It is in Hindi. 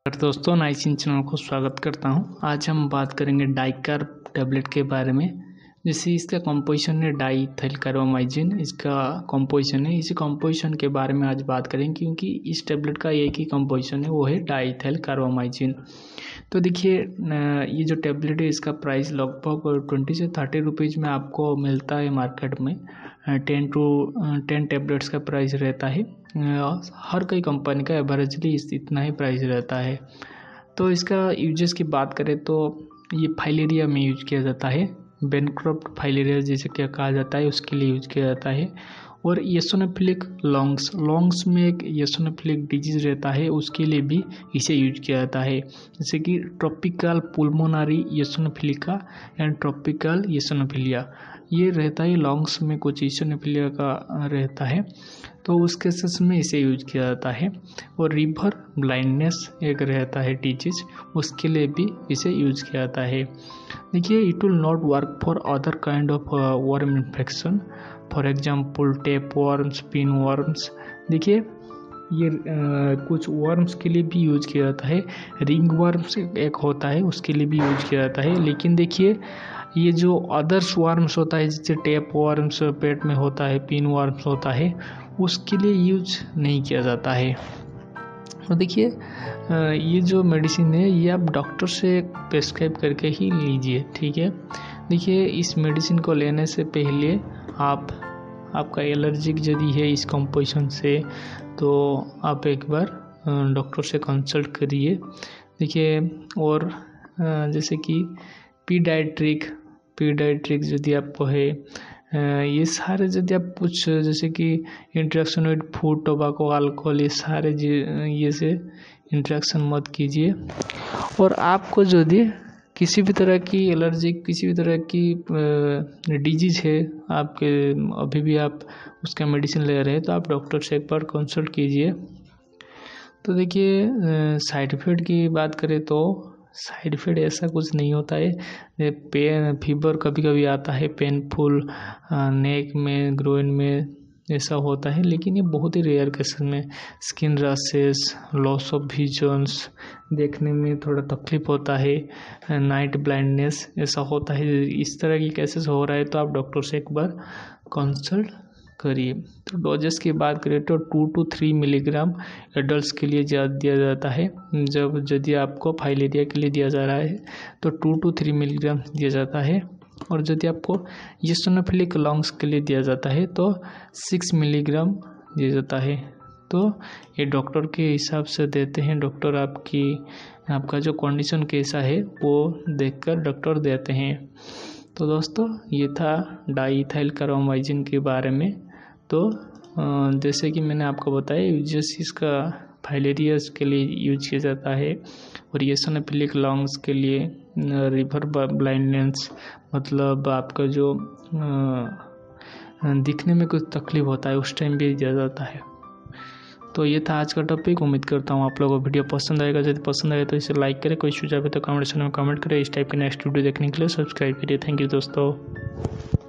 दोस्तों नाइसिन चैनल को स्वागत करता हूं। आज हम बात करेंगे डाइकार्ब टैबलेट के बारे में। जैसे इसका कंपोजिशन है डाइइथाइलकार्बामाइजिन, इसका कंपोजिशन है। इसी कंपोजिशन के बारे में आज बात करेंगे क्योंकि इस टैबलेट का एक ही कंपोजिशन है, वो है डाइइथाइलकार्बामाइजिन। तो देखिए ये जो टैबलेट है इसका प्राइस लगभग 20 से 30 रुपीज़ में आपको मिलता है मार्केट में। 10 टैबलेट्स का प्राइस रहता है। हर कई कंपनी का एवरेजली इतना ही प्राइस रहता है। तो इसका यूजेस की बात करें तो ये फाइलेरिया में यूज किया जाता है। बैनक्रॉफ्ट फाइलेरिया जैसे क्या कहा जाता है उसके लिए यूज किया जाता है। और एसिनोफिलिक लॉन्ग्स में एक एसिनोफिलिक डिजीज रहता है, उसके लिए भी इसे यूज किया जाता है। जैसे कि tropical pulmonary eosinophilia and tropical eosinophilia, ये रहता है लॉन्ग्स में कुछ एसिनोफिलिया का रहता है, तो उस केसेस में इसे यूज किया जाता है। और रिवर ब्लाइंडनेस एक रहता है डिजीज, उसके लिए भी इसे यूज किया जाता है। देखिए it will not work for other kind of worm infection, for example tapeworms, pinworms. देखिए ये कुछ वर्म्स के लिए भी यूज किया जाता है। रिंग वर्म्स एक होता है, उसके लिए भी यूज किया जाता है। लेकिन देखिए ये जो अदर्स वर्म्स होता है, जैसे टेप वर्म्स पेट में होता है, पिन वर्म्स होता है, उसके लिए यूज नहीं किया जाता है। तो देखिए ये जो मेडिसिन है ये आप डॉक्टर से प्रेस्क्राइब करके ही लीजिए, ठीक है। देखिए इस मेडिसिन को लेने से पहले आपका एलर्जिक यदि है इस कंपोजिशन से, तो आप एक बार डॉक्टर से कंसल्ट करिए। देखिए और जैसे कि पीडियाट्रिक यदि आपको है, ये सारे यदि आप कुछ जैसे कि interaction with food, tobacco, alcohol, ये सारे ये से इंटरेक्शन मत कीजिए। और आपको यदि किसी भी तरह की एलर्जी, किसी भी तरह की डिजीज है आपके, अभी भी आप उसका मेडिसिन ले रहे हैं, तो आप डॉक्टर से एक बार कंसल्ट कीजिए। तो देखिए साइड इफ़ेक्ट की बात करें तो साइड इफ़ेक्ट ऐसा कुछ नहीं होता है। पेन फीवर कभी कभी आता है, पेनफुल नेक में, ग्रोइन में ऐसा होता है, लेकिन ये बहुत ही रेयर केसेस में। Skin rashes, loss of visions, देखने में थोड़ा तकलीफ होता है, नाइट ब्लाइंडनेस ऐसा होता है। इस तरह की केसेस हो रहा है तो आप डॉक्टर से एक बार कंसल्ट करिए। तो डोजेस की बात करें तो 2 to 3 मिलीग्राम एडल्ट्स के लिए दिया जाता है। जब यदि आपको फाइलेरिया के लिए दिया जा रहा है तो 2 to 3 मिलीग्राम दिया जाता है। और यदि आपको एसिनोफिलिक लॉन्ग्स के लिए दिया जाता है तो 6 मिलीग्राम दिया जाता है। तो ये डॉक्टर के हिसाब से देते हैं। डॉक्टर आपका जो कंडीशन कैसा है वो देखकर डॉक्टर देते हैं। तो दोस्तों ये था डाइइथाइलकार्बामाइजिन के बारे में। तो जैसे कि मैंने आपको बताया यूजेस इसका फाइलेरियास के लिए यूज किया जाता है, और एसिनोफिलिक लॉन्ग्स के लिए, रिवर ब्लाइंडनेस मतलब आपका जो दिखने में कुछ तकलीफ होता है उस टाइम भी दिया जाता है। तो ये था आज का टॉपिक। उम्मीद करता हूँ आप लोगों को वीडियो पसंद आएगा। यदि पसंद आए तो इसे लाइक करें, कोई सुझाव है तो कमेंट सेक्शन में कमेंट करें। इस टाइप के नेक्स्ट वीडियो देखने के लिए सब्सक्राइब करिए। थैंक यू दोस्तों।